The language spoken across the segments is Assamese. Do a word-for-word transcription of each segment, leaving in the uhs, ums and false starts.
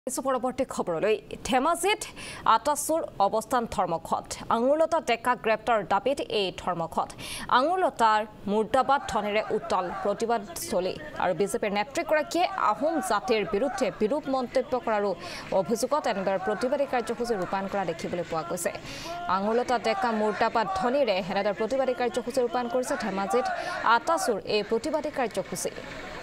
পৰৱৰ্তী খবৰলৈ ধেমাজিত আটাচুৰ অৱস্থান ধৰ্মঘট আঙুলতা ডেকা গ্ৰেপ্তাৰ দাবীত এই ধৰ্মঘট আঙুলতাৰ মুৰ্দাবাদ ধনেৰে উত্তাল প্ৰতিবাদস্থলী আৰু বিজেপিৰ নেতৃগৰাকীয়ে আহোম জাতিৰ বিৰুদ্ধে বিৰূপ মন্তব্য কৰাৰ অভিযোগত এনেদৰে প্ৰতিবাদী কাৰ্যসূচী ৰূপায়ণ কৰা দেখিবলৈ পোৱা গৈছে আঙুলতা ডেকা মুৰ্দাবাদ ধনেৰে এনেদৰে প্ৰতিবাদী কাৰ্যসূচী ৰূপায়ণ কৰিছে ধেমাজিত আটাচুৰ এই প্ৰতিবাদী কাৰ্যসূচী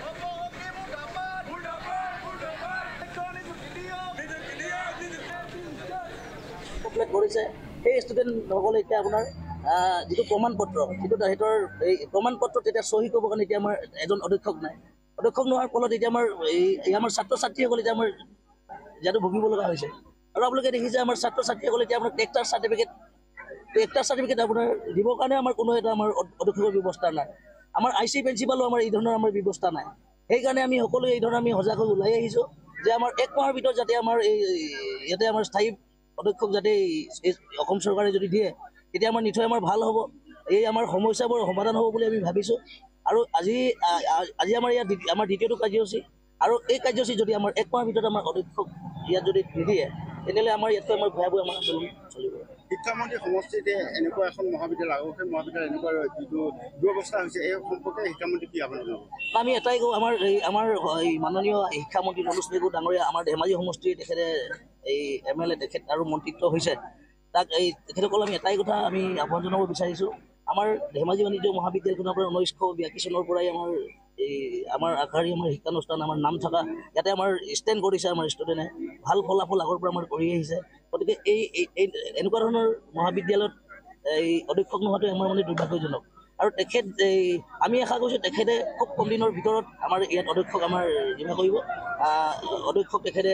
কৰিছে সেই ষ্টুডেণ্ট সকলে এতিয়া আপোনাৰ যিটো প্ৰমাণ পত্ৰ যিটো তেহেঁতৰ এই প্ৰমাণ পত্ৰত এতিয়া চহী কৰিবৰ কাৰণে এতিয়া আমাৰ এজন অধ্যক্ষক নাই অধ্যক্ষক নোহোৱাৰ ফলত এতিয়া আমাৰ এই আমাৰ ছাত্ৰ ছাত্ৰীসকলে এতিয়া আমাৰ ইয়াতো ভুগিব লগা হৈছে আৰু আপোনালোকে দেখিছে আমাৰ ছাত্ৰ ছাত্ৰীসকলে এতিয়া আপোনাৰ টেক্টাৰ চাৰ্টিফিকেট টেক্টাৰ চাৰ্টিফিকেট আপোনাৰ দিবৰ কাৰণে আমাৰ কোনো এটা আমাৰ অধ্যক্ষৰ ব্যৱস্থা নাই আমাৰ আই চি প্ৰিন্সিপালো আমাৰ এই ধৰণৰ আমাৰ ব্যৱস্থা নাই সেইকাৰণে আমি সকলোৱে এই ধৰণে আমি সজাগ হৈ ওলাই আহিছোঁ যে আমাৰ এক মাহৰ ভিতৰত যাতে আমাৰ এই ইয়াতে আমাৰ স্থায়ী অধ্যক্ষক যাতে অসম চৰকাৰে যদি দিয়ে তেতিয়া আমাৰ নিশ্চয় আমাৰ ভাল হ'ব এই আমাৰ সমস্যাবোৰ সমাধান হ'ব বুলি আমি ভাবিছোঁ আৰু আজি আজি আমাৰ ইয়াত আমাৰ দ্বিতীয়টো কাৰ্যসূচী আৰু এই কাৰ্যসূচী যদি আমাৰ এক মাহৰ ভিতৰত আমাৰ অধ্যক্ষক ইয়াত যদি নিদিয়ে তেনেহ'লে আমাৰ ইয়াতকৈ আমাৰ ভয়াৱহ আমাৰ আন্দোলন চলিব শিক্ষামন্ত্ৰী সমষ্টিতে এনেকুৱা এখন মহাবিদ্যালয় লাগু সেই মহাবিদ্যালয় এনেকুৱা যিটো দুৰৱস্থা হৈছে এই সম্পৰ্কে শিক্ষামন্ত্ৰী কি আপুনি জনাব আমি এটাই কওঁ আমাৰ এই আমাৰ এই মাননীয় শিক্ষামন্ত্ৰী মনোজ পেগু ডাঙৰীয়া আমাৰ ধেমাজি সমষ্টিৰ তেখেতে এই এম এল এ তেখেত আৰু মন্ত্ৰিত্ব হৈছে তাক এই তেখেতসকল আমি এটাই কথা আমি আহ্বান জনাব বিচাৰিছোঁ আমাৰ ধেমাজি বাণিজ্য মহাবিদ্যালয়খনৰ পৰা ঊনৈছশ বিয়াশী চনৰ পৰাই আমাৰ এই আমাৰ আগশাৰী আমাৰ শিক্ষানুষ্ঠান আমাৰ নাম থকা ইয়াতে আমাৰ ষ্টেণ্ড কৰিছে আমাৰ ষ্টুডেণ্টে ভাল ফলাফল আগৰ পৰা আমাৰ কৰি আহিছে গতিকে এই এনেকুৱা ধৰণৰ মহাবিদ্যালয়ত এই অধ্যক্ষক নোহোৱাটো আমাৰ মানে দুৰ্ভাগ্যজনক আৰু তেখেত এই আমি আশা কৰিছোঁ তেখেতে খুব কম দিনৰ ভিতৰত আমাৰ ইয়াত অধ্যক্ষক আমাৰ জিম্মা কৰিব অধ্যক্ষক তেখেতে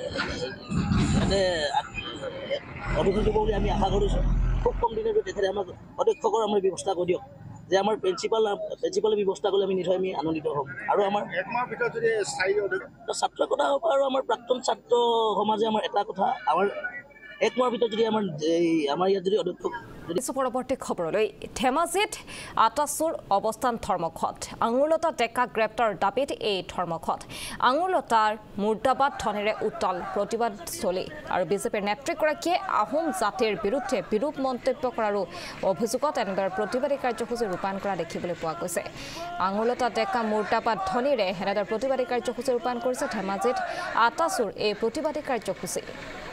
ইয়াতে অধ্যক্ষ দিব বুলি আমি আশা কৰিছোঁ খুব কম দিনৰ তেখেতে আমাক অধ্যক্ষকৰ আমাৰ ব্যৱস্থা কৰি দিয়ক যে আমাৰ প্ৰিন্সিপাল প্ৰিন্সিপালে ব্যৱস্থা কৰিলে আমি নিশ্চয় আমি আনন্দিত হ'ম আৰু আমাৰ এক মাহৰ ভিতৰত যদি স্থায়ী ছাত্ৰৰ কথা হ'ব আৰু আমাৰ প্ৰাক্তন ছাত্ৰ সমাজে আমাৰ এটা কথা আমাৰ এক মাহৰ ভিতৰত যদি আমাৰ এই আমাৰ ইয়াত যদি অধ্যক্ষ পৰৱৰ্তী খবৰলৈ ধেমাজিত আটাচুৰ অৱস্থান ধৰ্মঘট আঙুলতা ডেকা গ্ৰেপ্তাৰ দাবীত এই ধৰ্মঘট আঙুলতাৰ মুৰ্দাবাদ ধনেৰে উত্তাল প্ৰতিবাদস্থলী আৰু বিজেপিৰ নেতৃগৰাকীয়ে আহোম জাতিৰ বিৰুদ্ধে বিৰূপ মন্তব্য কৰাৰ অভিযোগত এনেদৰে প্ৰতিবাদী কাৰ্যসূচী ৰূপায়ণ কৰা দেখিবলৈ পোৱা গৈছে আঙুলতা ডেকা মুৰ্দাবাদ ধনেৰে এনেদৰে প্ৰতিবাদী কাৰ্যসূচী ৰূপায়ণ কৰিছে ধেমাজিত আটাচুৰ এই প্ৰতিবাদী কাৰ্যসূচী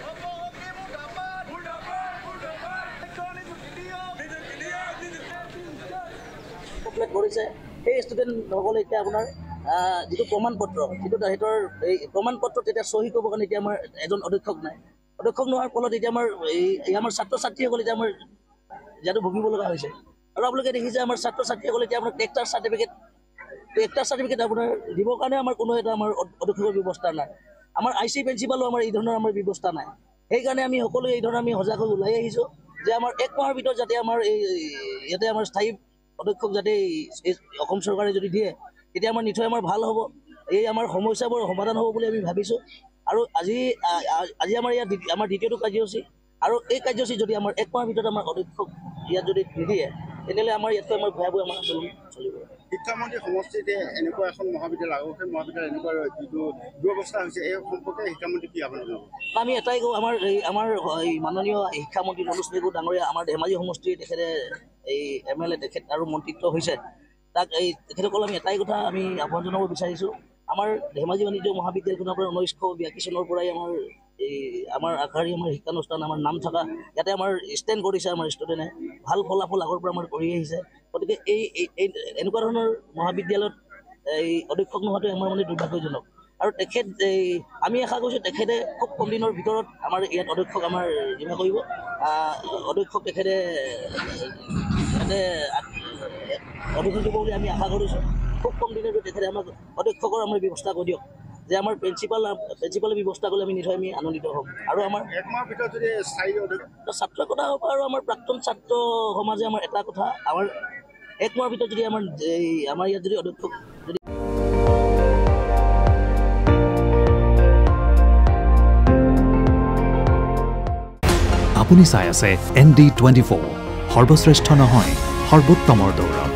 কৰিছে সেই ষ্টুডেণ্ট সকলে এতিয়া আপোনাৰ যিটো প্ৰমাণ পত্ৰ যিটো তেহেঁতৰ এই প্ৰমাণ পত্ৰত এতিয়া চহী কৰিবৰ কাৰণে এতিয়া আমাৰ এজন অধ্যক্ষক নাই অধ্যক্ষক নোহোৱাৰ ফলত এতিয়া আমাৰ এই আমাৰ ছাত্ৰ ছাত্ৰীসকলে এতিয়া আমাৰ ইয়াতো ভুগিব লগা হৈছে আৰু আপোনালোকে দেখিছে আমাৰ ছাত্ৰ ছাত্ৰীসকলে এতিয়া আপোনাৰ টেক্টাৰ চাৰ্টিফিকেট টেক্টাৰ চাৰ্টিফিকেট আপোনাৰ দিবৰ কাৰণে আমাৰ কোনো এটা আমাৰ অধ্যক্ষৰ ব্যৱস্থা নাই আমাৰ আই চি প্ৰিন্সিপালো আমাৰ এই ধৰণৰ আমাৰ ব্যৱস্থা নাই সেইকাৰণে আমি সকলোৱে এই ধৰণে আমি সজাগ হৈ ওলাই আহিছোঁ যে আমাৰ এক মাহৰ ভিতৰত যাতে আমাৰ এই ইয়াতে আমাৰ স্থায়ী অধ্যক্ষক যাতে অসম চৰকাৰে যদি দিয়ে তেতিয়া আমাৰ নিশ্চয় আমাৰ ভাল হ'ব এই আমাৰ সমস্যাবোৰ সমাধান হ'ব বুলি আমি ভাবিছোঁ আৰু আজি আজি আমাৰ ইয়াত আমাৰ দ্বিতীয়টো কাৰ্যসূচী আৰু এই কাৰ্যসূচী যদি আমাৰ এক মাহৰ ভিতৰত আমাৰ অধ্যক্ষক ইয়াত যদি নিদিয়ে তেনেহ'লে আমাৰ ইয়াতকৈ আমাৰ ভয়াৱহ আমাৰ আন্দোলন চলিব শিক্ষামন্ত্ৰী সমষ্টিতে এনেকুৱা এখন মহাবিদ্যালয় লাগু সেই মহাবিদ্যালয় এনেকুৱা যিটো দুৰৱস্থা হৈছে এই সম্পৰ্কে শিক্ষামন্ত্ৰী কি আপুনি জনাব আমি এটাই কওঁ আমাৰ এই আমাৰ এই মাননীয় শিক্ষামন্ত্ৰী মনোজ পেগু ডাঙৰীয়া আমাৰ ধেমাজি সমষ্টিৰ তেখেতে এই এম এল এ তেখেত আৰু মন্ত্ৰিত্ব হৈছে তাক এই তেখেতসকল আমি এটাই কথা আমি আহ্বান জনাব বিচাৰিছোঁ আমাৰ ধেমাজি বাণিজ্য মহাবিদ্যালয়খনৰ পৰা ঊনৈছশ বিয়াশী চনৰ পৰাই আমাৰ এই আমাৰ আগশাৰী আমাৰ শিক্ষানুষ্ঠান আমাৰ নাম থকা ইয়াতে আমাৰ ষ্টেণ্ড কৰিছে আমাৰ ষ্টুডেণ্টে ভাল ফলাফল আগৰ পৰা আমাৰ কৰি আহিছে গতিকে এই এনেকুৱা ধৰণৰ মহাবিদ্যালয়ত এই অধ্যক্ষক নোহোৱাটো আমাৰ মানে দুৰ্ভাগ্যজনক আৰু তেখেত এই আমি আশা কৰিছোঁ তেখেতে খুব কম দিনৰ ভিতৰত আমাৰ ইয়াত অধ্যক্ষক আমাৰ জিম্মা কৰিব অধ্যক্ষক তেখেতে ইয়াতে অধ্যক্ষ দিব বুলি আমি আশা কৰিছোঁ খুব কম দিনৰ তেখেতে আমাক অধ্যক্ষকৰ আমাৰ ব্যৱস্থা কৰি দিয়ক যে আমাৰ প্ৰিন্সিপাল প্ৰিন্সিপালে ব্যৱস্থা কৰিলে আমি নিশ্চয় আমি আনন্দিত হ'ম আৰু আমাৰ এক মাহৰ ভিতৰত যদি স্থায়ী ছাত্ৰৰ কথা হ'ব আৰু আমাৰ প্ৰাক্তন ছাত্ৰ সমাজে আমাৰ এটা কথা আমাৰ এক মাহৰ ভিতৰত যদি আমাৰ এই আমাৰ ইয়াত যদি অধ্যক্ষক যদি আপুনি চাই আছে এন ডি টুৱেণ্টি ফ'ৰ সৰ্বশ্ৰেষ্ঠ নহয় সৰ্বোত্তমৰ দৌৰ